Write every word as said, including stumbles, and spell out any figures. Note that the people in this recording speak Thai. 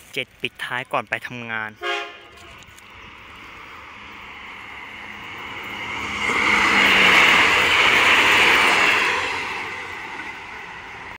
เจ็ดปิดท้ายก่อนไปทำงาน